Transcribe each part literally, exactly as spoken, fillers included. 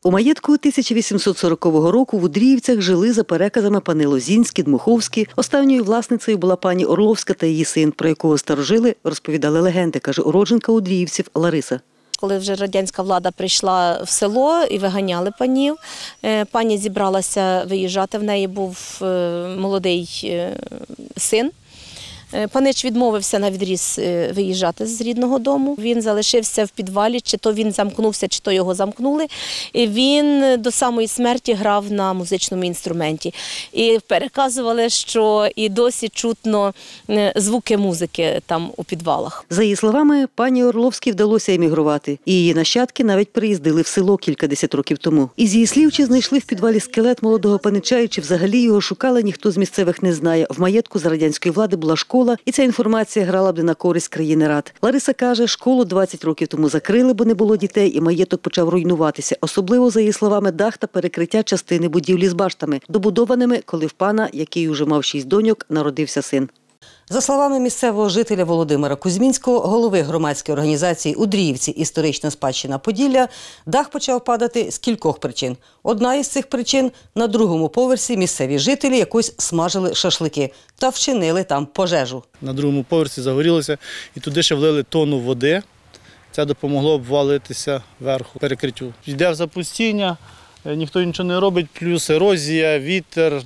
У маєтку тисяча вісімсот сорокового року в Удріївцях жили за переказами пани Лозінські, Дмуховські. Останньою власницею була пані Орловська та її син, про якого старожили розповідали легенди, каже уродженка Удріївців Лариса. Коли вже радянська влада прийшла в село і виганяли панів, пані зібралася виїжджати, в неї був молодий син. Панич відмовився на відріз виїжджати з рідного дому. Він залишився в підвалі, чи то він замкнувся, чи то його замкнули. І він до самої смерті грав на музичному інструменті. І переказували, що і досі чутно звуки музики там у підвалах. За її словами, пані Орловській вдалося емігрувати. І її нащадки навіть приїздили в село кількадесят років тому. Із її слів, чи знайшли в підвалі скелет молодого панича, і чи взагалі його шукали, ніхто з місцевих не знає. В маєтку за радянської влади була школа, і ця інформація грала б на користь країни рад. Лариса каже, школу двадцять років тому закрили, бо не було дітей, і маєток почав руйнуватися. Особливо, за її словами, дах та перекриття частини будівлі з баштами, добудованими, коли в пана, який уже мав шість доньок, народився син. За словами місцевого жителя Володимира Кузьмінського, голови громадської організації «Удріївці. Історична спадщина Поділля», дах почав падати з кількох причин. Одна із цих причин – на другому поверсі місцеві жителі якось смажили шашлики та вчинили там пожежу. На другому поверсі загорілося і туди ще влили тонну води. Це допомогло обвалитися вверху перекриттю. Йде в запустіння, ніхто нічого не робить, плюс ерозія, вітер,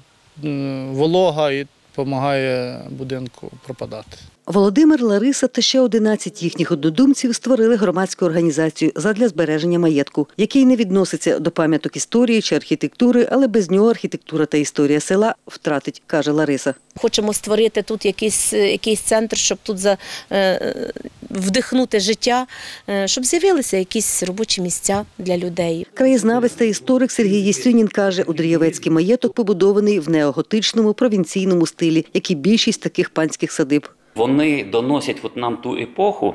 волога і допомагає будинку пропадати. Володимир, Лариса та ще одинадцять їхніх однодумців створили громадську організацію задля збереження маєтку, який не відноситься до пам'яток історії чи архітектури, але без нього архітектура та історія села втратить, каже Лариса. Хочемо створити тут якийсь, якийсь центр, щоб тут за, е, вдихнути життя, е, щоб з'явилися якісь робочі місця для людей. Краєзнавець та історик Сергій Єсюнін каже, Удрієвецький маєток побудований в неоготичному провінційному стилі, як і більшість таких панських садиб. Вони доносять от нам ту епоху,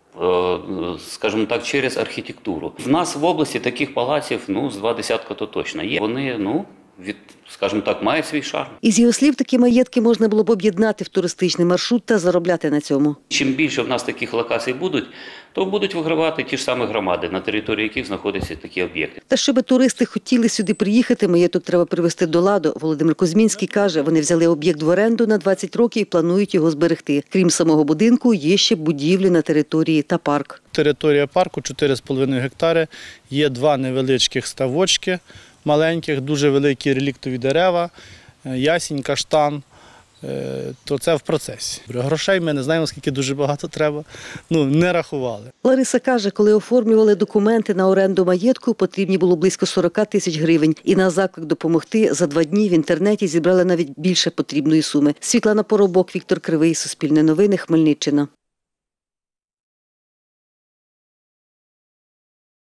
скажімо так, через архітектуру. В нас в області таких палаців, ну, з два десятка то точно є. Вони, ну, від, скажімо так, мають свій шарм. Із його слів, такі маєтки можна було б об'єднати в туристичний маршрут та заробляти на цьому. Чим більше в нас таких локацій будуть, то будуть вигравати ті ж самі громади, на території яких знаходяться такі об'єкти. Та щоб туристи хотіли сюди приїхати, маєток треба привести до ладу. Володимир Кузьмінський каже, вони взяли об'єкт в оренду на двадцять років і планують його зберегти. Крім самого будинку, є ще будівлі на території та парк. Територія парку чотири з половиною гектари, є два невеличких ставочки, маленьких, дуже великі реліктові дерева, ясінь, каштан. То це в процесі. Грошей ми не знаємо, скільки дуже багато треба, ну, не рахували. Лариса каже, коли оформлювали документи на оренду маєтку, потрібні було близько сорок тисяч гривень. І на заклик допомогти за два дні в інтернеті зібрали навіть більше потрібної суми. Світлана Поробок, Віктор Кривий, Суспільне новини, Хмельниччина.